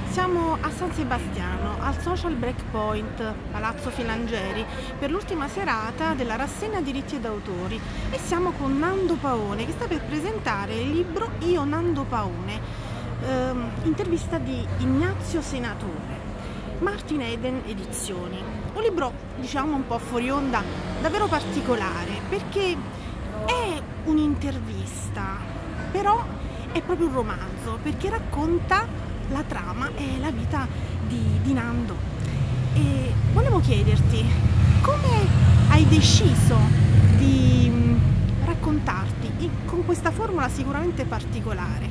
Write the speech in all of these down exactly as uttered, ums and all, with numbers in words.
Siamo a San Sebastiano, al Social Breakpoint, Palazzo Filangieri, per l'ultima serata della rassegna diritti ed autori e siamo con Nando Paone che sta per presentare il libro Io Nando Paone, ehm, intervista di Ignazio Senatore, Martin Eden Edizioni. Un libro, diciamo, un po' fuori onda, davvero particolare, perché è un'intervista, però è proprio un romanzo, perché racconta la trama e la vita di, di Nando. E volevo chiederti, come hai deciso di mh, raccontarti in, con questa formula sicuramente particolare?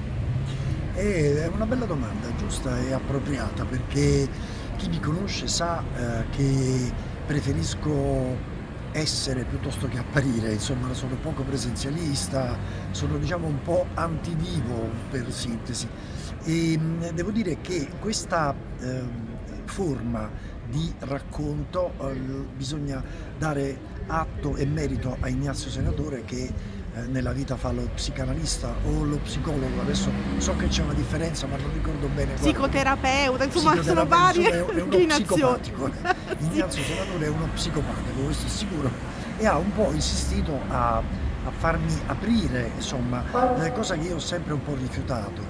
È una bella domanda, giusta e appropriata, perché chi mi conosce sa eh, che preferisco essere piuttosto che apparire, insomma sono poco presenzialista, sono diciamo un po' antivivo per sintesi e mh, devo dire che questa eh, forma di racconto eh, bisogna dare atto e merito a Ignazio Senatore che eh, nella vita fa lo psicanalista o lo psicologo, adesso so che c'è una differenza ma non ricordo bene. Psicoterapeuta, insomma sono Psicoterapeuta, varie insomma, è, è uno inclinazioni. psicopatico. Ignazio Senatore è uno psicopatico, questo è sicuro, e ha un po' insistito a, a farmi aprire, insomma, eh, cosa che io ho sempre un po' rifiutato,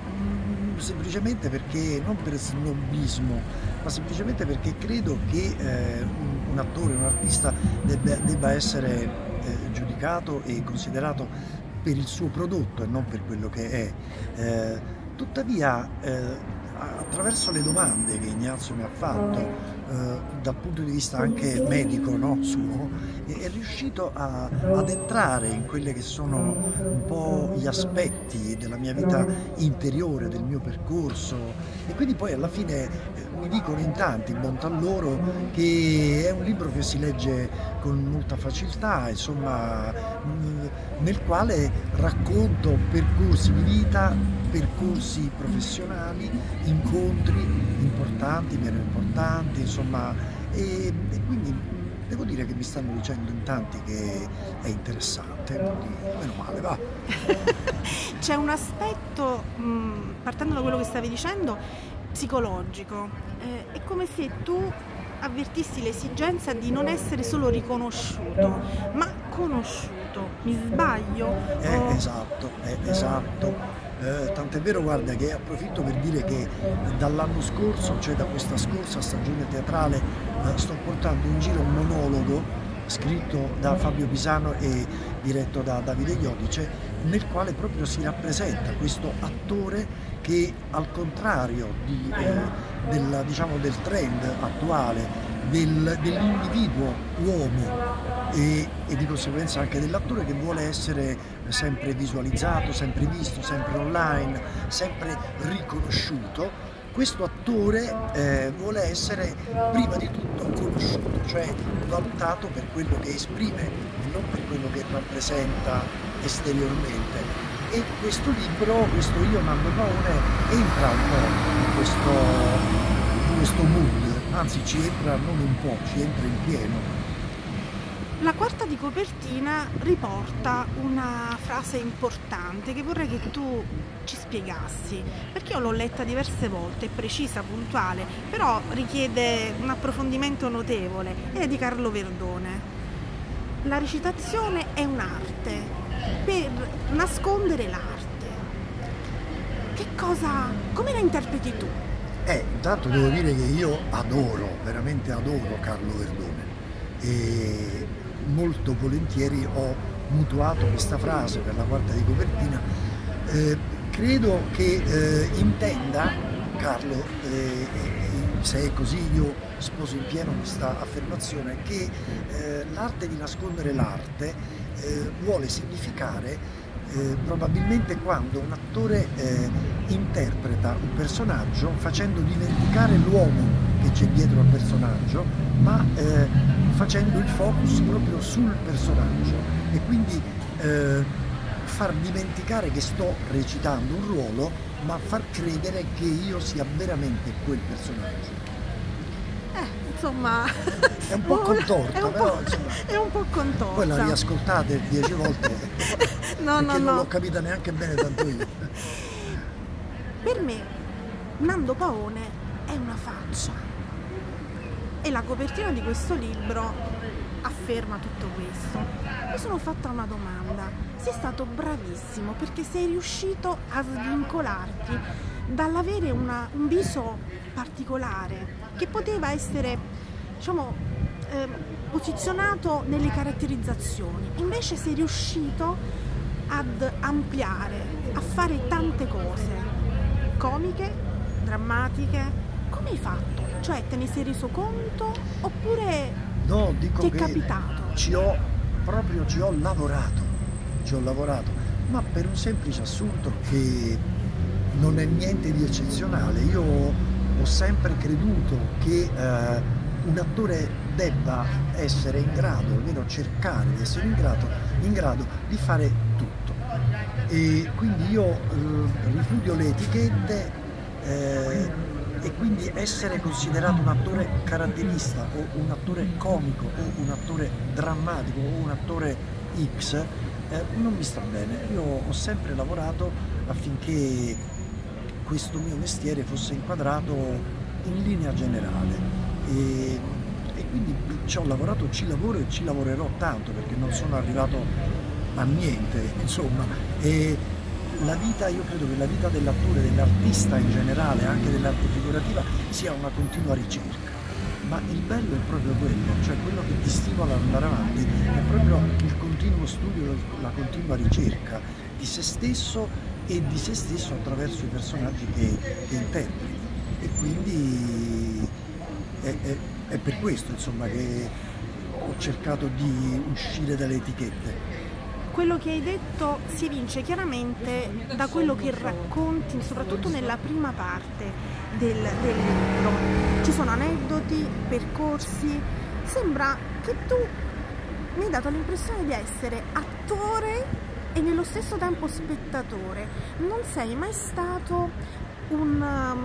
mm, semplicemente perché, non per snobismo, ma semplicemente perché credo che eh, un, un attore, un artista debba, debba essere eh, giudicato e considerato per il suo prodotto e non per quello che è. Eh, tuttavia, eh, attraverso le domande che Ignazio mi ha fatto, eh, dal punto di vista anche medico, no, suo, è, è riuscito a, ad entrare in quelli che sono un po' gli aspetti della mia vita interiore, del mio percorso, e quindi poi alla fine eh, mi dicono in tanti, bontà loro, che è un libro che si legge con molta facilità, insomma, mh, nel quale racconto percorsi di vita, percorsi professionali, incontri importanti, meno importanti, insomma, e, e quindi devo dire che mi stanno dicendo in tanti che è interessante, quindi meno male, va. C'è un aspetto, mh, partendo da quello che stavi dicendo, psicologico. Eh, è come se tu avvertissi l'esigenza di non essere solo riconosciuto, ma conosciuto. Mi sbaglio? È Oh. esatto, è esatto. Eh, tant'è vero, guarda, che approfitto per dire che dall'anno scorso, cioè da questa scorsa stagione teatrale, eh, sto portando in giro un monologo scritto da Fabio Pisano e diretto da Davide Iodice, nel quale proprio si rappresenta questo attore che, al contrario di, eh, del, diciamo, del trend attuale del, dell'individuo uomo e, e di conseguenza anche dell'attore che vuole essere sempre visualizzato, sempre visto, sempre online, sempre riconosciuto, questo attore eh, vuole essere prima di tutto conosciuto, cioè valutato per quello che esprime e non per quello che rappresenta esteriormente. E questo libro, questo Io Nando Paone, entra un po' in questo, in questo mood, anzi ci entra non un po', ci entra in pieno. La quarta di copertina riporta una frase importante che vorrei che tu ci spiegassi, perché io l'ho letta diverse volte, è precisa, puntuale, però richiede un approfondimento notevole, ed è di Carlo Verdone. La recitazione è un'arte per nascondere l'arte. Che cosa, come la interpreti tu? Eh, intanto devo dire che io adoro, veramente adoro Carlo Verdone e molto volentieri ho mutuato questa frase per la quarta di copertina. Eh, credo che eh, intenda Carlo, eh, se è così io sposo in pieno questa affermazione, che eh, l'arte di nascondere l'arte eh, vuole significare Eh, probabilmente quando un attore eh, interpreta un personaggio facendo dimenticare l'uomo che c'è dietro al personaggio, ma eh, facendo il focus proprio sul personaggio e quindi eh, far dimenticare che sto recitando un ruolo, ma far credere che io sia veramente quel personaggio. Insomma, è un po' contorta, è un però po', insomma, è un po' contorta. Poi la riascoltate dieci volte no, perché no, non no. l'ho capita neanche bene tanto io. Per me Nando Paone è una faccia e la copertina di questo libro afferma tutto questo. Mi sono fatta una domanda: sei stato bravissimo perché sei riuscito a svincolarti dall'avere una, un viso particolare che poteva essere, diciamo, eh, posizionato nelle caratterizzazioni, invece sei riuscito ad ampliare, a fare tante cose comiche, drammatiche. Come hai fatto? Cioè, te ne sei reso conto oppure No, dico ti è che capitato? ci ho proprio ci ho lavorato, ci ho lavorato, ma per un semplice assunto che non è niente di eccezionale. Io ho sempre creduto che eh, un attore debba essere in grado, almeno cercare di essere in grado, in grado di fare tutto. E quindi io eh, ripudio le etichette eh, e quindi essere considerato un attore caratterista o un attore comico o un attore drammatico o un attore X eh, non mi sta bene. Io ho sempre lavorato affinché questo mio mestiere fosse inquadrato in linea generale e, e quindi ci ho lavorato, ci lavoro e ci lavorerò tanto, perché non sono arrivato a niente, insomma. E la vita, io credo che la vita dell'attore, dell'artista in generale, anche dell'arte figurativa, sia una continua ricerca. Ma il bello è proprio quello, cioè quello che ti stimola ad andare avanti, è proprio il continuo studio, la continua ricerca di se stesso e di se stesso attraverso i personaggi che, che interpreti. E quindi è, è, è per questo, insomma, che ho cercato di uscire dalle etichette. Quello che hai detto si evince chiaramente da quello che racconti, soprattutto nella prima parte del, del libro. Ci sono aneddoti, percorsi. Sembra che tu mi hai dato l'impressione di essere attore e nello stesso tempo spettatore. Non sei mai stato un,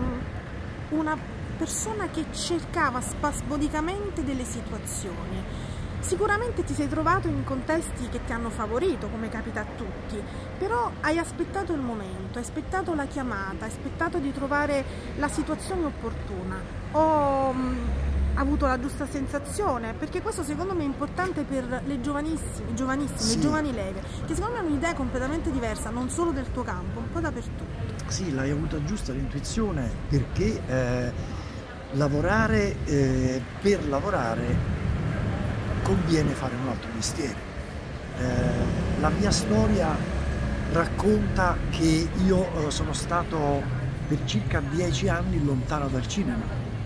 um, una persona che cercava spasmodicamente delle situazioni. Sicuramente ti sei trovato in contesti che ti hanno favorito, come capita a tutti, però hai aspettato il momento, hai aspettato la chiamata, hai aspettato di trovare la situazione opportuna. Ho mh, avuto la giusta sensazione, perché questo secondo me è importante per le giovanissime, giovanissime, Sì. le giovani leve, che secondo me hanno un'idea completamente diversa, non solo del tuo campo, un po' dappertutto. Sì, l'hai avuta giusta l'intuizione, perché eh, lavorare eh, per lavorare conviene fare un altro mestiere. Eh, la mia storia racconta che io eh, sono stato per circa dieci anni lontano dal cinema,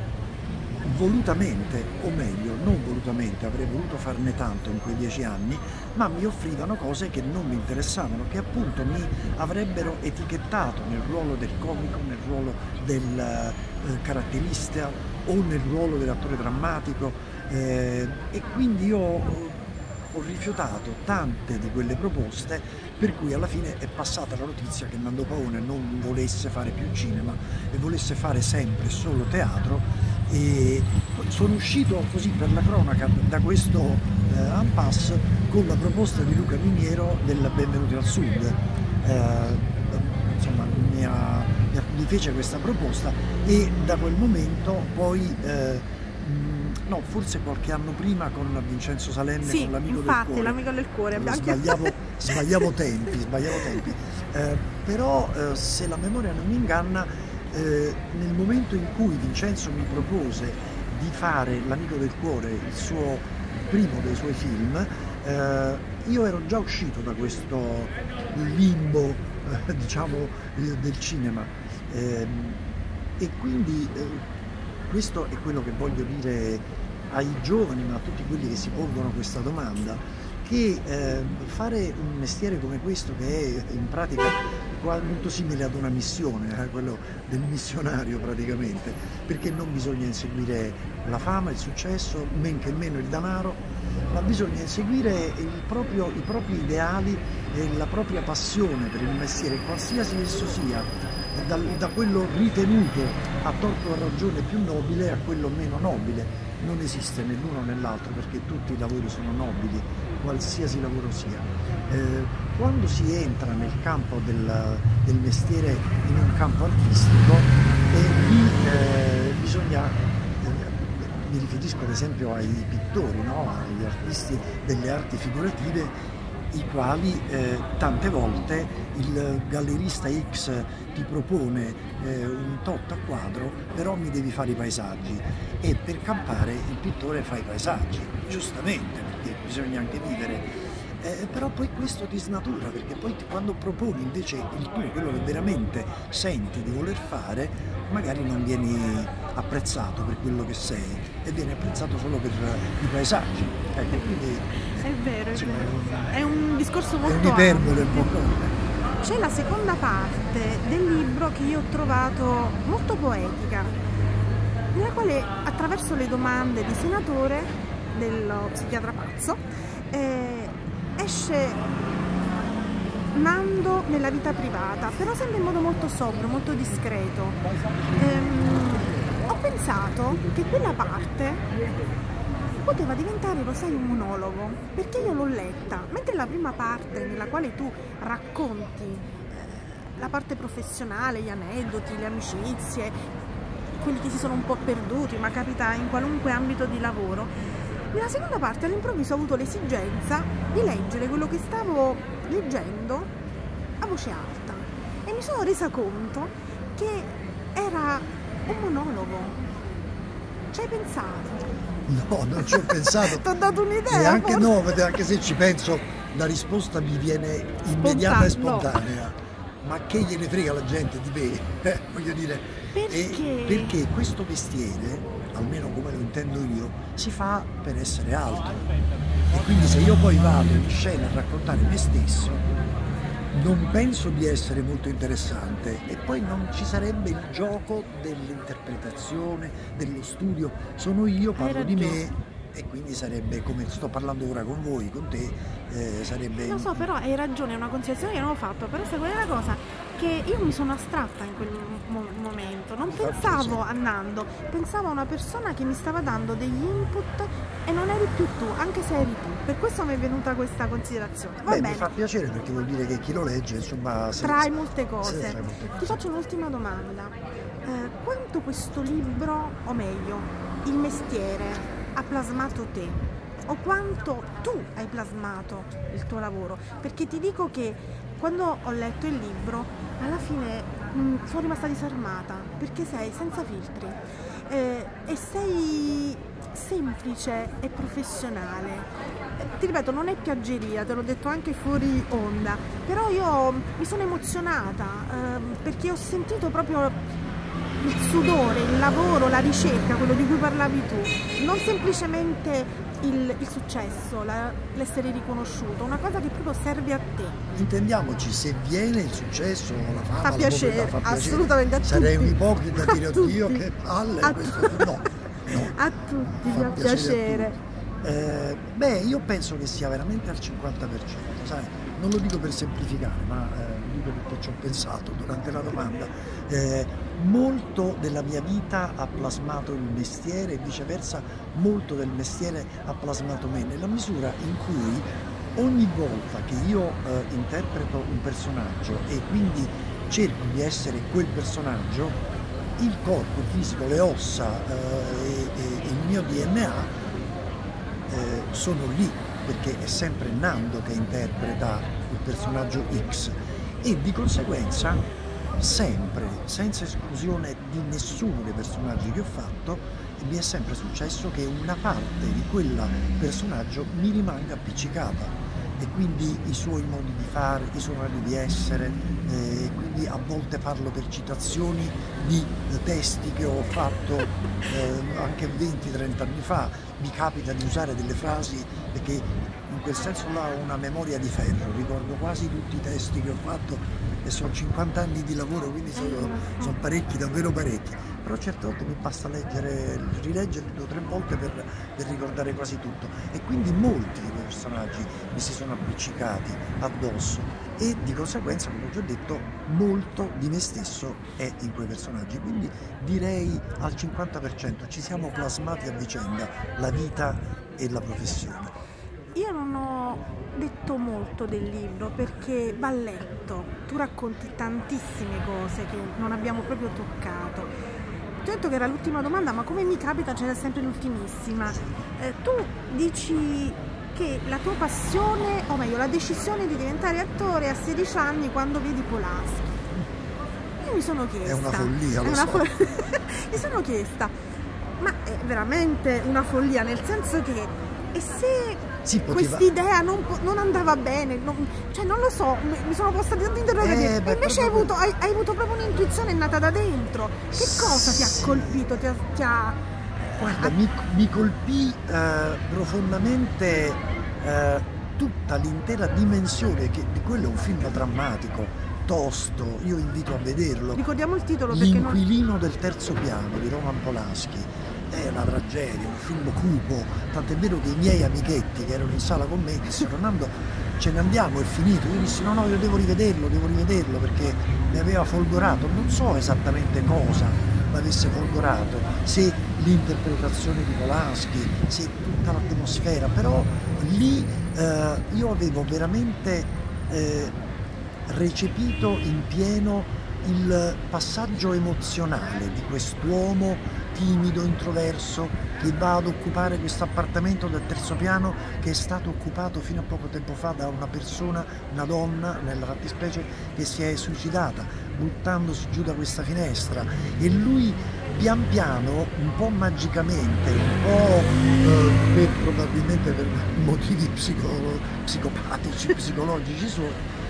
volutamente, o meglio, non volutamente, avrei voluto farne tanto in quei dieci anni, ma mi offrivano cose che non mi interessavano, che appunto mi avrebbero etichettato nel ruolo del comico, nel ruolo del eh, caratterista o nel ruolo dell'attore drammatico. Eh, e quindi io ho rifiutato tante di quelle proposte, per cui alla fine è passata la notizia che Nando Paone non volesse fare più cinema e volesse fare sempre solo teatro, e sono uscito così per la cronaca da questo eh, impasse con la proposta di Luca Miniero del Benvenuti al Sud. Eh, insomma mi, ha, mi, ha, mi fece questa proposta e da quel momento poi eh, no, forse qualche anno prima con Vincenzo Salemme, sì, con l'amico del infatti, cuore. l'amico del cuore. Sbagliavo, sbagliavo tempi, sbagliavo tempi. Eh, però eh, se la memoria non mi inganna, eh, nel momento in cui Vincenzo mi propose di fare L'amico del cuore, il suo il primo dei suoi film, eh, io ero già uscito da questo limbo, eh, diciamo, eh, del cinema. Eh, e quindi eh, questo è quello che voglio dire ai giovani, ma a tutti quelli che si pongono questa domanda, che eh, fare un mestiere come questo, che è in pratica molto simile ad una missione, eh, quello del missionario praticamente, perché non bisogna inseguire la fama, il successo, men che meno il denaro, ma bisogna inseguire il proprio, i propri ideali e la propria passione per il mestiere, qualsiasi esso sia, da, da quello ritenuto a torto o a ragione più nobile a quello meno nobile. Non esiste né l'uno né l'altro, perché tutti i lavori sono nobili, qualsiasi lavoro sia. Eh, quando si entra nel campo del, del mestiere in un campo artistico, eh, mi riferisco ad esempio ai pittori, no? Agli artisti delle arti figurative, i quali eh, tante volte il gallerista X ti propone eh, un tot a quadro, però mi devi fare i paesaggi, e per campare il pittore fa i paesaggi, giustamente, perché bisogna anche vivere. Eh, però poi questo ti snatura, perché poi ti, quando proponi invece il tuo, quello che veramente senti di voler fare, magari non vieni apprezzato per quello che sei e vieni apprezzato solo per i paesaggi. Ecco, quindi, È vero, è insomma, vero. È un discorso è molto un'iperbole un ampio. po'. C'è la seconda parte del libro che io ho trovato molto poetica, nella quale, attraverso le domande di Senatore, dello psichiatra pazzo, eh, esce Nando nella vita privata, però sempre in modo molto sobrio, molto discreto. Ehm, ho pensato che quella parte poteva diventare, lo sai, un monologo, perché io l'ho letta, mentre la prima parte nella quale tu racconti eh, la parte professionale, gli aneddoti, le amicizie, quelli che si sono un po' perduti, ma capita in qualunque ambito di lavoro, nella seconda parte all'improvviso ho avuto l'esigenza di leggere quello che stavo leggendo a voce alta e mi sono resa conto che era un monologo. Ci hai pensato? No, non ci ho pensato. Ti ho dato un'idea. E anche forse. no, perché anche se ci penso, la risposta mi viene immediata e spontanea. Ma che gliene frega la gente di me? Eh, voglio dire, Perché? e perché questo mestiere, almeno come lo intendo io, si fa per essere altro. E quindi se io poi vado in scena a raccontare me stesso, non penso di essere molto interessante, e poi non ci sarebbe il gioco dell'interpretazione, dello studio. Sono io, parlo di me, e quindi sarebbe, come sto parlando ora con voi, con te, eh, sarebbe... Lo so, però hai ragione, è una considerazione che non ho fatto, però sai qual è la cosa? Che io mi sono astratta in quel mo momento, non pensavo a Nando, pensavo a una persona che mi stava dando degli input e non eri più tu, anche se eri tu. Per questo mi è venuta questa considerazione. Va Beh, bene. mi fa piacere, perché vuol dire che chi lo legge, insomma... Se, Trae molte cose. se, trae molte cose. Ti faccio un'ultima domanda. Eh, quanto questo libro, o meglio, il mestiere, ha plasmato te? O quanto tu hai plasmato il tuo lavoro? Perché ti dico che quando ho letto il libro, alla fine mh, sono rimasta disarmata, perché sei senza filtri eh, e sei semplice e professionale. Eh, ti ripeto, non è piaggeria, te l'ho detto anche fuori onda, però io mi sono emozionata eh, perché ho sentito proprio il sudore, il lavoro, la ricerca, quello di cui parlavi tu, non semplicemente il, il successo, l'essere riconosciuto, una cosa che proprio serve a te. Intendiamoci, se viene il successo, la fama, Fa la piacere, popolarità, fa assolutamente, a piacere. Sarei tutti. un ipocrita a dire A oddio tutti. che palle, A questo tu- no, no. A tutti Fa fa piacere a piacere. tutti. Eh, beh, io penso che sia veramente al cinquanta per cento, sai? Non lo dico per semplificare, ma eh, lo dico perché ci ho pensato durante la domanda. Eh, molto della mia vita ha plasmato il mestiere e viceversa molto del mestiere ha plasmato me, nella misura in cui ogni volta che io eh, interpreto un personaggio e quindi cerco di essere quel personaggio, il corpo, il fisico, le ossa eh, e, e il mio D N A eh, sono lì, perché è sempre Nando che interpreta il personaggio X, e di conseguenza sempre, senza esclusione di nessuno dei personaggi che ho fatto, mi è sempre successo che una parte di quel personaggio mi rimanga appiccicata, e quindi i suoi modi di fare, i suoi modi di essere, eh, quindi a volte parlo per citazioni di eh, testi che ho fatto eh, anche venti trenta anni fa, mi capita di usare delle frasi perché in quel senso là ho una memoria di ferro, ricordo quasi tutti i testi che ho fatto, e sono cinquanta anni di lavoro, quindi sono, sono parecchi, davvero parecchi, però certe volte mi basta leggere, rileggere due o tre volte per, per ricordare quasi tutto, e quindi molti dei personaggi mi si sono appiccicati addosso, e di conseguenza, come ho già detto, molto di me stesso è in quei personaggi, quindi direi al cinquanta per cento ci siamo plasmati a vicenda, la vita e la professione. Io non ho detto molto del libro perché va letto, tu racconti tantissime cose che non abbiamo proprio toccato. ti ho detto che era l'ultima domanda, ma come mi capita c'era sempre l'ultimissima. Eh, tu dici che la tua passione, o meglio la decisione di diventare attore a sedici anni quando vedi Polanski. Io mi sono chiesta... È una follia, lo è una so. fo mi sono chiesta, ma è veramente una follia, nel senso che e se sì, poteva... quest'idea non, non andava bene, non, cioè non lo so, mi, mi sono posta tanti interrogativi, eh, e invece hai avuto, hai, hai avuto proprio un'intuizione nata da dentro. Che cosa sì. ti ha colpito? Ti ha, ti ha... Guarda, mi, mi colpì eh, profondamente eh, tutta l'intera dimensione, che di quello è un film drammatico, tosto, io invito a vederlo. Ricordiamo il titolo perché L'inquilino non... del terzo piano di Roman Polanski. È una tragedia, un film cupo, tant'è vero che i miei amichetti che erano in sala con me dissero: Nando, ce ne andiamo, è finito. Io dissi no, no, io devo rivederlo, devo rivederlo perché mi aveva folgorato, non so esattamente cosa mi avesse folgorato, se l'interpretazione di Polanski, se tutta l'atmosfera, però lì eh, io avevo veramente eh, recepito in pieno il passaggio emozionale di quest'uomo timido, introverso, che va ad occupare questo appartamento del terzo piano che è stato occupato fino a poco tempo fa da una persona, una donna nella fattispecie, che si è suicidata buttandosi giù da questa finestra, e lui pian piano, un po' magicamente, un po' eh, per, probabilmente per motivi psico psicopatici, psicologici suoi,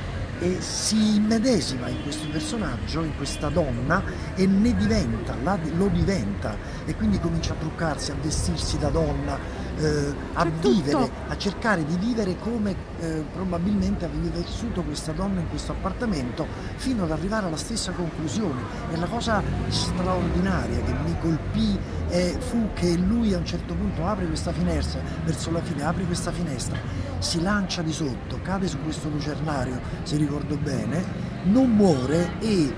e si immedesima in questo personaggio, in questa donna, e ne diventa, la, lo diventa, e quindi comincia a truccarsi, a vestirsi da donna, eh, a vivere, tutto. a cercare di vivere come eh, probabilmente aveva vissuto questa donna in questo appartamento, fino ad arrivare alla stessa conclusione. E la cosa straordinaria che mi colpì eh, fu che lui a un certo punto apre questa finestra, verso la fine apre questa finestra, si lancia di sotto, cade su questo lucernario, se ricordo bene, non muore e,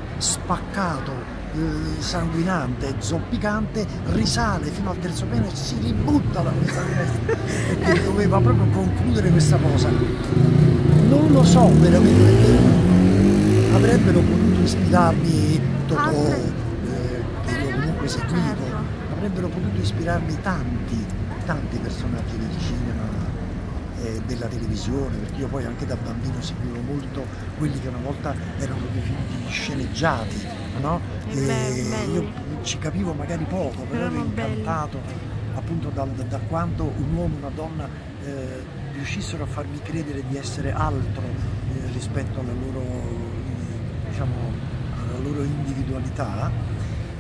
spaccato, eh, sanguinante, zoppicante, risale fino al terzo piano e si ributta da questa finestra, perché doveva proprio concludere questa cosa. Non lo so veramente, perché avrebbero potuto ispirarmi Totò, eh, che io comunque seguivo, avrebbero potuto ispirarmi tanti, tanti personaggi del cinema, della televisione, perché io poi anche da bambino seguivo molto quelli che una volta erano dei film sceneggiati, no? E belli. Io ci capivo magari poco, però ero incantato appunto da, da, da quanto un uomo e una donna eh, riuscissero a farmi credere di essere altro eh, rispetto alla loro, diciamo, alla loro individualità.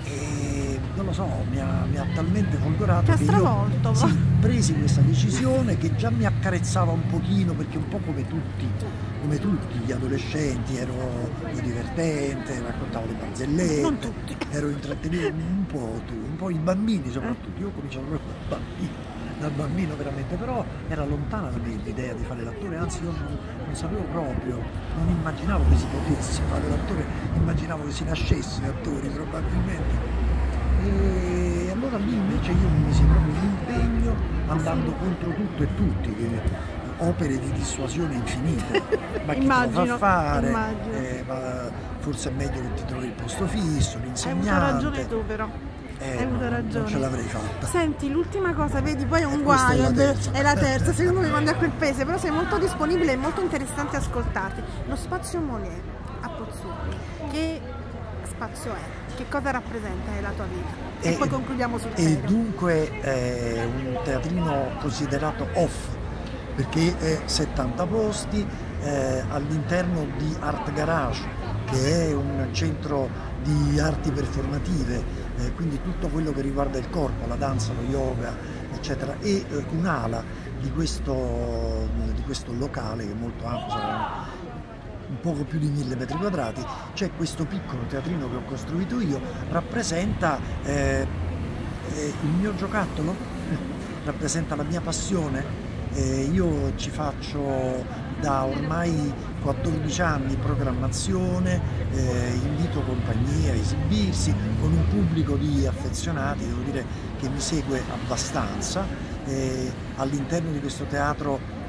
E non lo so, mi ha, mi ha talmente folgorato che io sì, presi questa decisione che già mi accarezzava un pochino, perché un po' come tutti, come tutti gli adolescenti ero divertente, raccontavo le barzellette, ero intrattenuto un po' tu, un po' i bambini soprattutto. Io ho cominciato proprio da bambino, da bambino veramente, però era lontana da me l'idea di fare l'attore, anzi io non, non sapevo proprio, non immaginavo che si potesse fare l'attore, immaginavo che si nascesse attori probabilmente. E allora lì invece io mi misi proprio in impegno, andando contro tutto e tutti, che opere di dissuasione infinite, ma chi immagino, te lo fa fare, eh, ma forse è meglio che ti trovi il posto fisso, l'insegnante. Hai avuto ragione tu però. Eh, Hai avuto ragione. Non ce l'avrei fatta. Senti, l'ultima cosa, vedi, poi è un guaio, è la terza, è la terza, secondo me mandi a quel paese, però sei molto disponibile e molto interessante ascoltarti. Lo Spazio Monè a Pozzuoli, che spazio è? Che cosa rappresenta nella tua vita? E, e poi concludiamo sul serio. E dunque è un teatrino considerato off, perché è settanta posti eh, all'interno di Art Garage, che è un centro di arti performative, eh, quindi tutto quello che riguarda il corpo, la danza, lo yoga, eccetera, e eh, un'ala di questo, di questo locale che è molto ampio, sarà un poco più di mille metri quadrati. C'è questo piccolo teatrino che ho costruito io, rappresenta eh, eh, il mio giocattolo, rappresenta la mia passione. Eh, io ci faccio da ormai quattordici anni programmazione, eh, invito compagnie a esibirsi con un pubblico di affezionati, devo dire che mi segue abbastanza. Eh, all'interno di questo teatro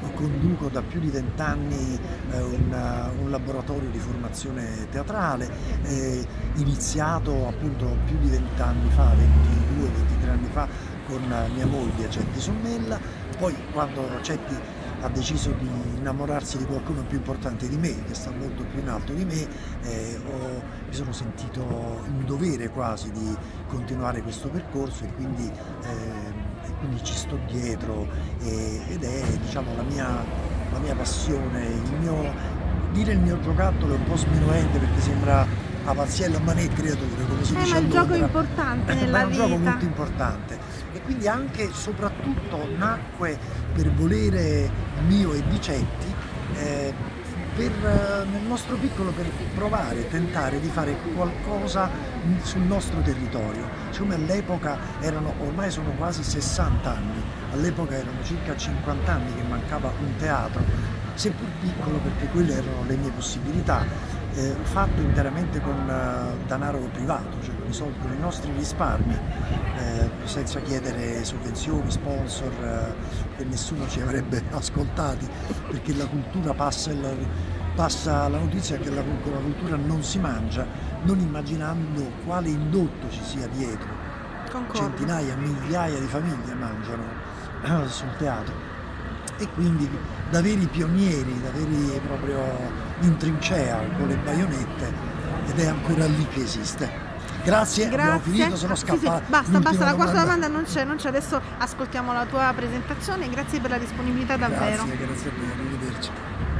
conduco da più di vent'anni eh, un, un laboratorio di formazione teatrale, eh, iniziato appunto più di vent'anni fa, ventidue ventitré anni fa, con mia moglie Cetti Sommella. Poi quando Cetti ha deciso di innamorarsi di qualcuno più importante di me, che sta molto più in alto di me, eh, ho, mi sono sentito in dovere quasi di continuare questo percorso, e quindi, eh, e quindi ci sto dietro, eh, ed è, diciamo, la mia, la mia passione. Il mio, dire il mio giocattolo è un po' sminuente, perché sembra Avanziella Manet creatore, come si Eh, dice ma a il Londra. gioco è importante nella Ma è un vita. gioco molto importante, e quindi anche e soprattutto nacque per volere mio e di Cetti, eh, per, eh, nel nostro piccolo, per provare, tentare di fare qualcosa sul nostro territorio. Siccome all'epoca erano, ormai sono quasi sessanta anni, all'epoca erano circa cinquanta anni che mancava un teatro, seppur piccolo, perché quelle erano le mie possibilità. Eh, fatto interamente con uh, denaro privato, cioè con i soldi, con i nostri risparmi, eh, senza chiedere sovvenzioni, sponsor, eh, che nessuno ci avrebbe ascoltati, perché la cultura passa, il, passa la notizia che la, la cultura non si mangia, non immaginando quale indotto ci sia dietro. Concordo. Centinaia, migliaia di famiglie mangiano eh, sul teatro. E quindi da veri pionieri, da veri proprio in trincea con le baionette, ed è ancora lì che esiste. Grazie, Grazie. abbiamo finito, sono Sì, scappato. sì, basta, basta, la quarta domanda non c'è, non c'è, adesso ascoltiamo la tua presentazione. Grazie per la disponibilità davvero. Grazie, grazie a voi, arrivederci.